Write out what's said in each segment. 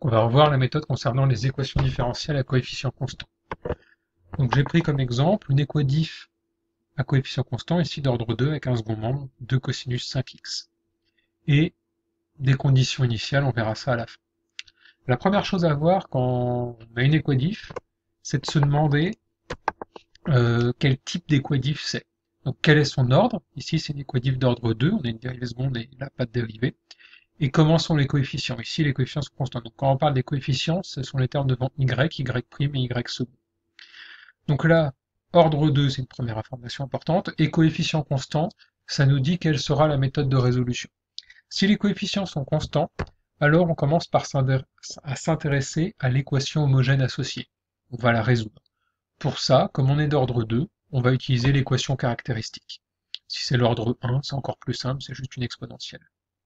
On va revoir la méthode concernant les équations différentielles à coefficient constant. Donc j'ai pris comme exemple une équadif à coefficient constant, ici d'ordre 2 avec un second membre, 2 cosinus 5x. Et des conditions initiales, on verra ça à la fin. La première chose à voir quand on a une équadif, c'est de se demander quel type d'équadif c'est. Donc quel est son ordre? Ici c'est une équadif d'ordre 2, on a une dérivée seconde et là pas de dérivée. Et comment sont les coefficients? Ici, les coefficients sont constants. Donc, quand on parle des coefficients, ce sont les termes devant y, y' et y second. Donc là, ordre 2, c'est une première information importante. Et coefficients constants, ça nous dit quelle sera la méthode de résolution. Si les coefficients sont constants, alors on commence par s'intéresser à l'équation homogène associée. On va la résoudre. Pour ça, comme on est d'ordre 2, on va utiliser l'équation caractéristique. Si c'est l'ordre 1, c'est encore plus simple, c'est juste une exponentielle.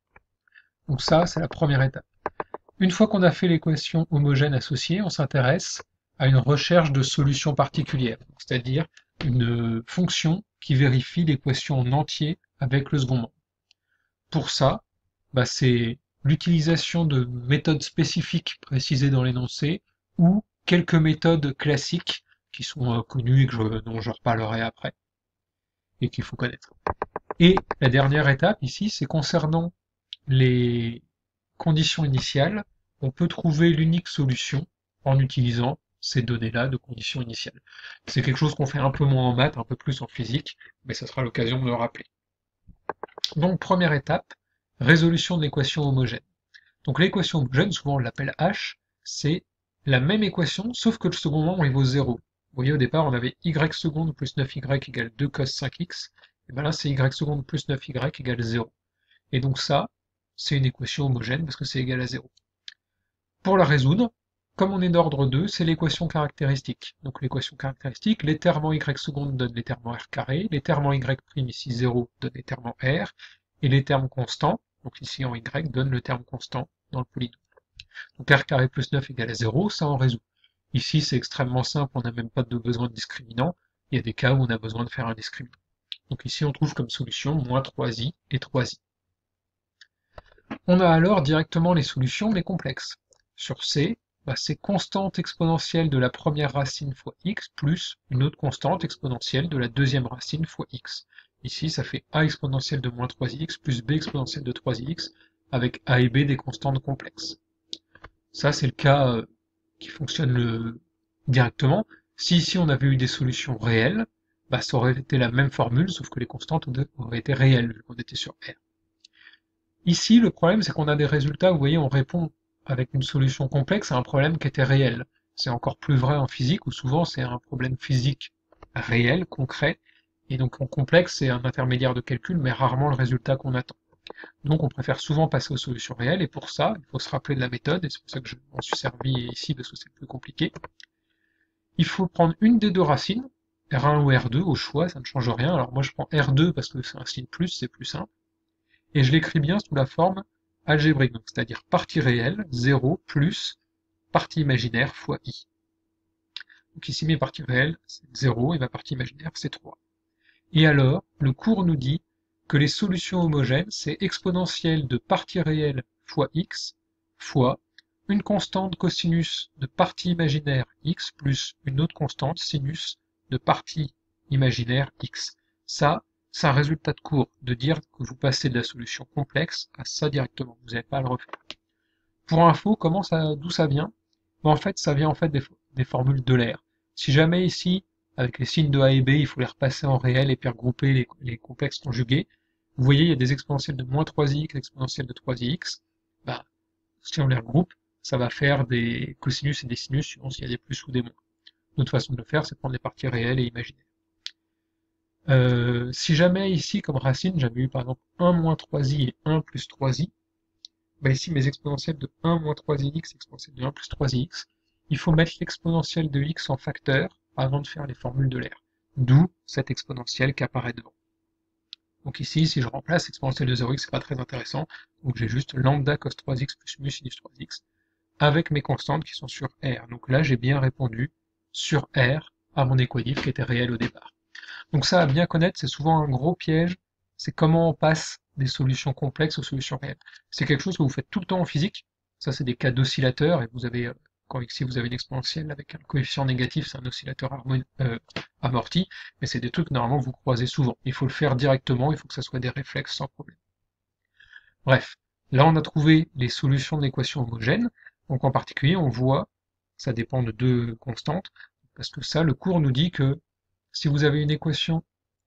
Donc ça, c'est la première étape. Une fois qu'on a fait l'équation homogène associée, on s'intéresse à une recherche de solution particulière, c'est-à-dire une fonction qui vérifie l'équation en entier avec le second membre. Pour ça, c'est l'utilisation de méthodes spécifiques précisées dans l'énoncé ou quelques méthodes classiques qui sont connues et dont je reparlerai après et qu'il faut connaître. Et la dernière étape ici, c'est concernant les conditions initiales, on peut trouver l'unique solution en utilisant ces données-là de conditions initiales. C'est quelque chose qu'on fait un peu moins en maths, un peu plus en physique, mais ça sera l'occasion de le rappeler. Donc première étape, résolution de l'équation homogène. Donc l'équation homogène, souvent on l'appelle H, c'est la même équation, sauf que le second membre il vaut 0. Vous voyez au départ on avait y seconde plus 9y égale 2 cos 5x, et bien là c'est y seconde plus 9y égale 0. Et donc ça, c'est une équation homogène parce que c'est égal à 0. Pour la résoudre, comme on est d'ordre 2, c'est l'équation caractéristique. Donc l'équation caractéristique, les termes en y seconde donnent les termes en r carré, les termes en y prime ici 0 donnent les termes en r, et les termes constants, donc ici en y, donnent le terme constant dans le polynôme. Donc r carré plus 9 égale à 0, ça en résout. Ici c'est extrêmement simple, on n'a même pas besoin de discriminant, il y a des cas où on a besoin de faire un discriminant. Donc ici on trouve comme solution moins 3i et 3i. On a alors directement les solutions, mais complexes. Sur C, c'est constante exponentielle de la première racine fois x plus une autre constante exponentielle de la deuxième racine fois x. Ici, ça fait a exponentielle de moins 3x plus b exponentielle de 3x avec a et b des constantes complexes. Ça, c'est le cas qui fonctionne directement. Si ici on avait eu des solutions réelles, ça aurait été la même formule, sauf que les constantes auraient été réelles, vu qu'on était sur R. Ici, le problème, c'est qu'on a des résultats, vous voyez, on répond avec une solution complexe à un problème qui était réel. C'est encore plus vrai en physique, où souvent c'est un problème physique réel, concret, et donc en complexe, c'est un intermédiaire de calcul, mais rarement le résultat qu'on attend. Donc on préfère souvent passer aux solutions réelles, et pour ça, il faut se rappeler de la méthode, et c'est pour ça que je m'en suis servi ici, parce que c'est plus compliqué. Il faut prendre une des deux racines, R1 ou R2, au choix, ça ne change rien. Alors moi je prends R2 parce que c'est un signe plus, c'est plus simple. Et je l'écris bien sous la forme algébrique, c'est-à-dire partie réelle, 0, plus partie imaginaire fois i. Donc ici mes parties réelles, c'est 0, et ma partie imaginaire, c'est 3. Et alors, le cours nous dit que les solutions homogènes, c'est exponentielle de partie réelle fois x, fois une constante cosinus de partie imaginaire x, plus une autre constante sinus de partie imaginaire x. Ça, c'est un résultat de cours, de dire que vous passez de la solution complexe à ça directement, vous n'avez pas à le refaire. Pour info, d'où ça vient? En fait, ça vient en fait des formules d'Euler. Si jamais ici, avec les signes de A et B, il faut les repasser en réel et puis regrouper les complexes conjugués, vous voyez, il y a des exponentielles de moins 3ix, exponentielles de 3ix, si on les regroupe, ça va faire des cosinus et des sinus suivant s'il y a des plus ou des moins. Une autre façon de le faire, c'est prendre les parties réelles et imaginaires. Si jamais ici, comme racine, j'avais eu par exemple 1 moins 3i et 1 plus 3i, ici mes exponentielles de 1 moins 3ix, exponentielle de 1 plus 3ix, il faut mettre l'exponentielle de x en facteur avant de faire les formules de l'air. D'où cette exponentielle qui apparaît devant. Donc ici, si je remplace exponentielle de 0x, c'est pas très intéressant, donc j'ai juste lambda cos 3x plus mu sinus 3x, avec mes constantes qui sont sur R. Donc là, j'ai bien répondu sur R à mon équadif qui était réel au départ. Donc ça, à bien connaître, c'est souvent un gros piège, c'est comment on passe des solutions complexes aux solutions réelles. C'est quelque chose que vous faites tout le temps en physique, Ça, c'est des cas d'oscillateurs, et vous avez, quand ici vous avez une exponentielle avec un coefficient négatif, c'est un oscillateur amorti, mais c'est des trucs normalement vous croisez souvent. Il faut le faire directement, il faut que ça soit des réflexes sans problème. Bref, là on a trouvé les solutions de l'équation homogène, donc en particulier on voit, ça dépend de deux constantes, parce que ça, le cours nous dit que si vous avez une équation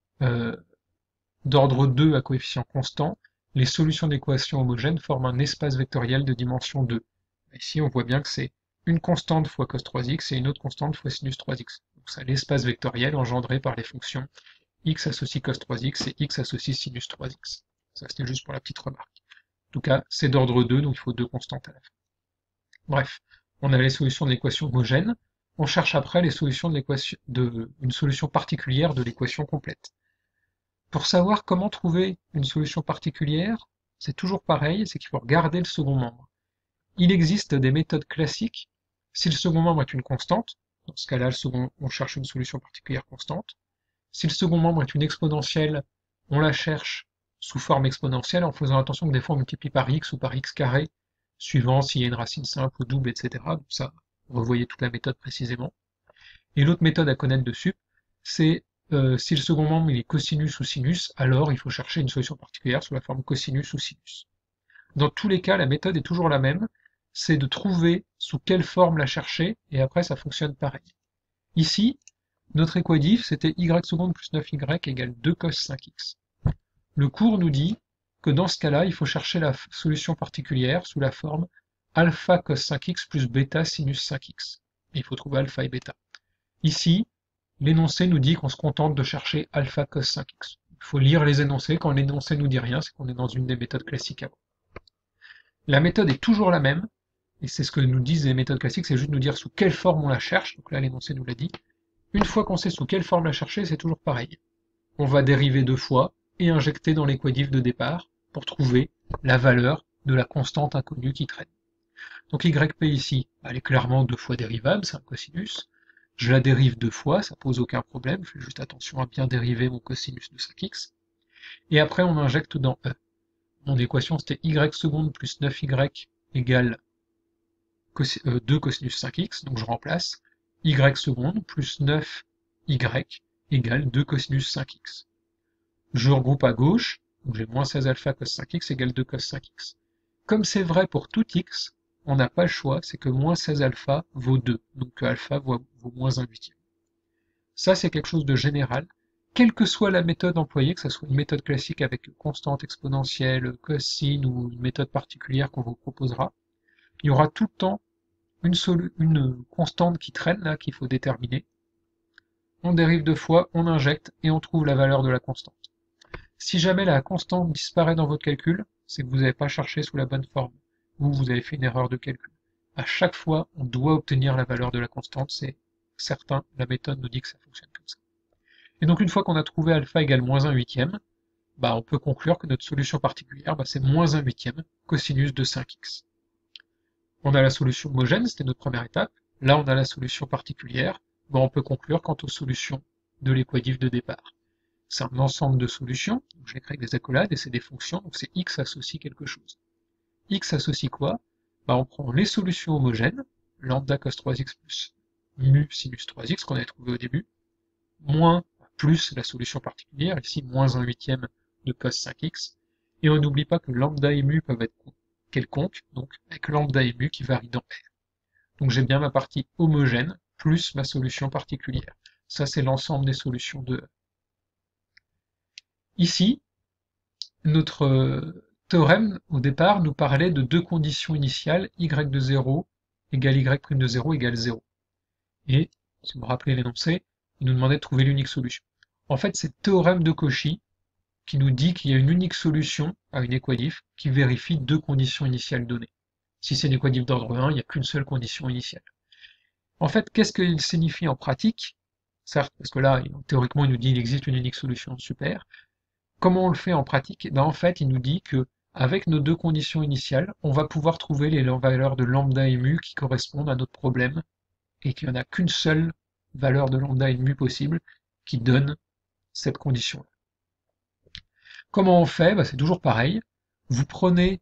d'ordre 2 à coefficient constant, les solutions d'équation homogène forment un espace vectoriel de dimension 2. Ici, on voit bien que c'est une constante fois cos 3x et une autre constante fois sinus 3x. Donc c'est l'espace vectoriel engendré par les fonctions x associe cos 3x et x associe sinus 3x. Ça, c'était juste pour la petite remarque. En tout cas, c'est d'ordre 2, donc il faut deux constantes à la fin. Bref, on a les solutions de l'équation homogène. On cherche après les solutions une solution particulière de l'équation complète. Pour savoir comment trouver une solution particulière, c'est toujours pareil, c'est qu'il faut regarder le second membre. Il existe des méthodes classiques. Si le second membre est une constante, dans ce cas-là, on cherche une solution particulière constante. Si le second membre est une exponentielle, on la cherche sous forme exponentielle en faisant attention que des fois on multiplie par x ou par x carré, suivant s'il y a une racine simple ou double, etc. Donc ça, revoyez toute la méthode précisément. Et l'autre méthode à connaître dessus, c'est si le second membre il est cosinus ou sinus, alors il faut chercher une solution particulière sous la forme cosinus ou sinus. Dans tous les cas, la méthode est toujours la même, c'est de trouver sous quelle forme la chercher, et après ça fonctionne pareil. Ici, notre équadif, c'était y seconde plus 9y égale 2 cos 5x. Le cours nous dit que dans ce cas-là, il faut chercher la solution particulière sous la forme alpha cos 5x plus bêta sinus 5x. Et il faut trouver alpha et bêta. Ici, l'énoncé nous dit qu'on se contente de chercher alpha cos 5x. Il faut lire les énoncés. Quand l'énoncé nous dit rien, c'est qu'on est dans une des méthodes classiques avant. La méthode est toujours la même, et c'est ce que nous disent les méthodes classiques, c'est juste nous dire sous quelle forme on la cherche. Donc là, l'énoncé nous l'a dit. Une fois qu'on sait sous quelle forme la chercher, c'est toujours pareil. On va dériver deux fois et injecter dans l'équadif de départ pour trouver la valeur de la constante inconnue qui traîne. Donc yp ici, elle est clairement deux fois dérivable, c'est un cosinus. Je la dérive deux fois, ça pose aucun problème, je fais juste attention à bien dériver mon cosinus de 5x. Et après on injecte dans E. Mon équation c'était y seconde plus 9y égale 2 cosinus 5x, donc je remplace y seconde plus 9y égale 2 cosinus 5x. Je regroupe à gauche, donc j'ai moins 16 alpha cos 5x égale 2 cos 5x. Comme c'est vrai pour tout x, on n'a pas le choix, c'est que moins 16 alpha vaut 2, donc que alpha vaut moins 1 huitième. Ça, c'est quelque chose de général. Quelle que soit la méthode employée, que ce soit une méthode classique avec constante exponentielle, cosine ou une méthode particulière qu'on vous proposera, il y aura tout le temps une constante qui traîne là qu'il faut déterminer. On dérive deux fois, on injecte et on trouve la valeur de la constante. Si jamais la constante disparaît dans votre calcul, c'est que vous n'avez pas cherché sous la bonne forme, ou vous avez fait une erreur de calcul. À chaque fois, on doit obtenir la valeur de la constante, c'est certain, la méthode nous dit que ça fonctionne comme ça. Et donc une fois qu'on a trouvé alpha égale moins 1 huitième, on peut conclure que notre solution particulière, c'est moins 1 huitième cosinus de 5x. On a la solution homogène, c'était notre première étape. Là, on a la solution particulière. On peut conclure quant aux solutions de l'équadif de départ. C'est un ensemble de solutions, donc je l'écris avec des accolades, et c'est des fonctions, donc c'est x associe quelque chose. X associe quoi? On prend les solutions homogènes, lambda cos 3x plus mu sinus 3x qu'on avait trouvé au début, moins plus la solution particulière, ici moins 1 huitième de cos 5x, et on n'oublie pas que lambda et mu peuvent être quelconques, donc avec lambda et mu qui varient dans R. Donc j'ai bien ma partie homogène plus ma solution particulière. Ça c'est l'ensemble des solutions de E. Ici, notre théorème au départ nous parlait de deux conditions initiales, y de 0 égale y' de 0 égale 0. Et, si vous vous rappelez l'énoncé, il nous demandait de trouver l'unique solution. En fait, c'est le théorème de Cauchy qui nous dit qu'il y a une unique solution à une équadif qui vérifie deux conditions initiales données. Si c'est une équadif d'ordre 1, il n'y a qu'une seule condition initiale. En fait, qu'est-ce qu'il signifie en pratique? Certes, parce que là, théoriquement, il nous dit qu'il existe une unique solution, super. Comment on le fait en pratique? En fait, il nous dit que avec nos deux conditions initiales, on va pouvoir trouver les valeurs de lambda et mu qui correspondent à notre problème, et qu'il n'y en a qu'une seule valeur de lambda et de mu possible qui donne cette condition-là. Comment on fait? C'est toujours pareil. Vous prenez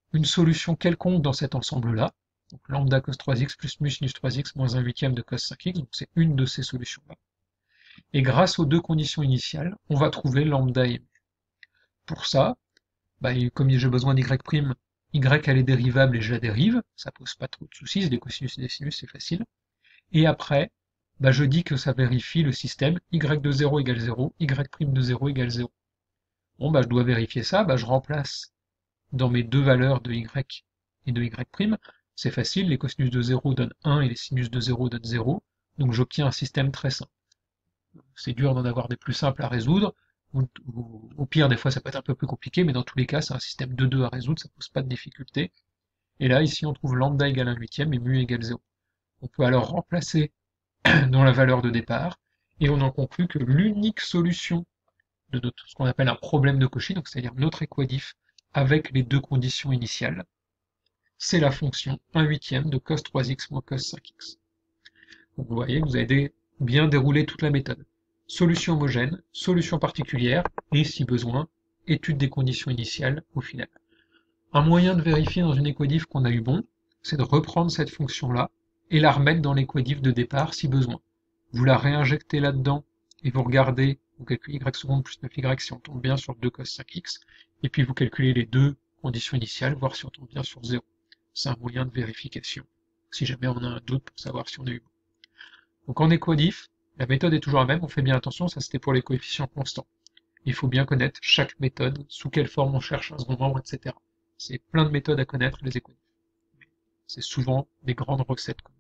une solution quelconque dans cet ensemble-là, donc lambda cos 3x plus mu sinus 3x moins 1/8 de cos 5x, donc c'est une de ces solutions-là. Et grâce aux deux conditions initiales, on va trouver lambda et mu. Pour ça, comme j'ai besoin d'y', y elle est dérivable et je la dérive, ça pose pas trop de soucis, c'est des cosinus et des sinus, c'est facile. Et après, je dis que ça vérifie le système y de 0 égale 0, y' de 0 égale 0. Bon, je dois vérifier ça, je remplace dans mes deux valeurs de y et de y', c'est facile, les cosinus de 0 donnent 1 et les sinus de 0 donnent 0, donc j'obtiens un système très simple. C'est dur d'en avoir des plus simples à résoudre, au pire, des fois ça peut être un peu plus compliqué, mais dans tous les cas, c'est un système de 2 à résoudre, ça pose pas de difficulté. Et là, ici, on trouve lambda égale 1/8 et mu égale 0. On peut alors remplacer dans la valeur de départ, et on en conclut que l'unique solution de ce qu'on appelle un problème de Cauchy, donc c'est-à-dire notre équadif avec les deux conditions initiales, c'est la fonction 1/8 de cos 3x moins cos 5x. Donc vous voyez, vous avez bien déroulé toute la méthode. Solution homogène, solution particulière, et si besoin, étude des conditions initiales au final. Un moyen de vérifier dans une équadif qu'on a eu bon, c'est de reprendre cette fonction-là et la remettre dans l'équadif de départ si besoin. Vous la réinjectez là-dedans et vous regardez, vous calculez y seconde plus 9y si on tombe bien sur 2 cos 5x, et puis vous calculez les deux conditions initiales, voir si on tombe bien sur 0. C'est un moyen de vérification, si jamais on a un doute pour savoir si on a eu bon. Donc en équadif, la méthode est toujours la même, on fait bien attention, ça c'était pour les coefficients constants. Il faut bien connaître chaque méthode, sous quelle forme on cherche un second membre, etc. C'est plein de méthodes à connaître, les équadifs. C'est souvent des grandes recettes.